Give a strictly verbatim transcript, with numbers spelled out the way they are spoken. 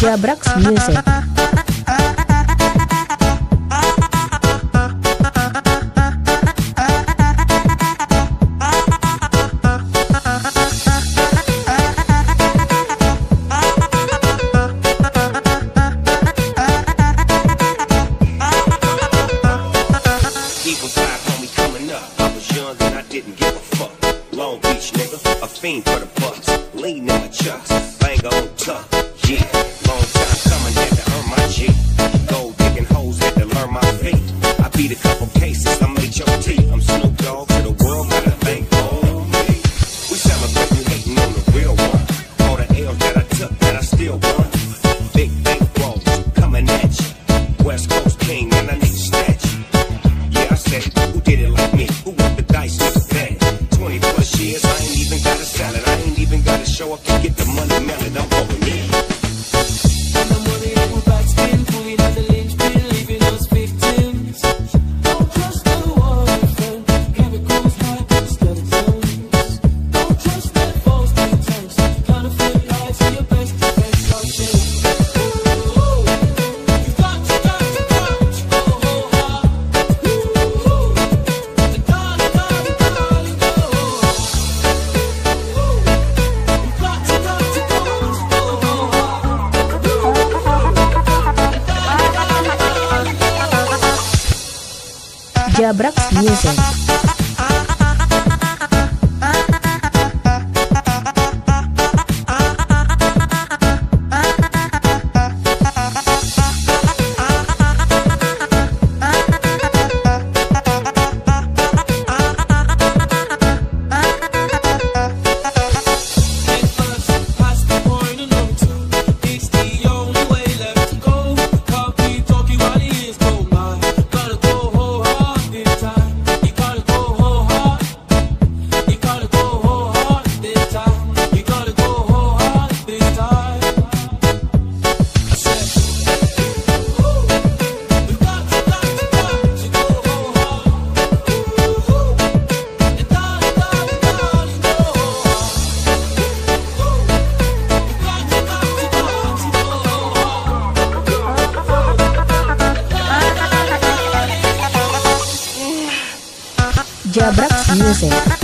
Jabrax Music. Didn't give a fuck. Long Beach nigga, a fiend for the bucks. Lean in my chucks, bang on tuck. Yeah, long time coming, had to earn my G. Gold digging hoes, had to learn my feet. I beat a couple cases, I'm H O T. I'm Snoop Dogg to the world, gotta thank old me. We celebrating hating on the real one. All the L's that I took, that I still won. Big bank rolls, coming at you. West Coast king, and I need to snatch you. Yeah, I said, who did it like me? Who want the dice? twenty plus years, I ain't even got a salad. I ain't even gotta show up to get the money melted. I'm going in. And the money that will backspin, pulling out the linchpin, leaving us victims. Don't trust the boyfriend, chemicals, high skeletons. Don't trust that false pretense, counterfeit lies for your best defense. I'll say, ooh, you got to, got to, got to go hard. Ooh, the dark, dark, dark, Jabrax Music. Jabrax Music.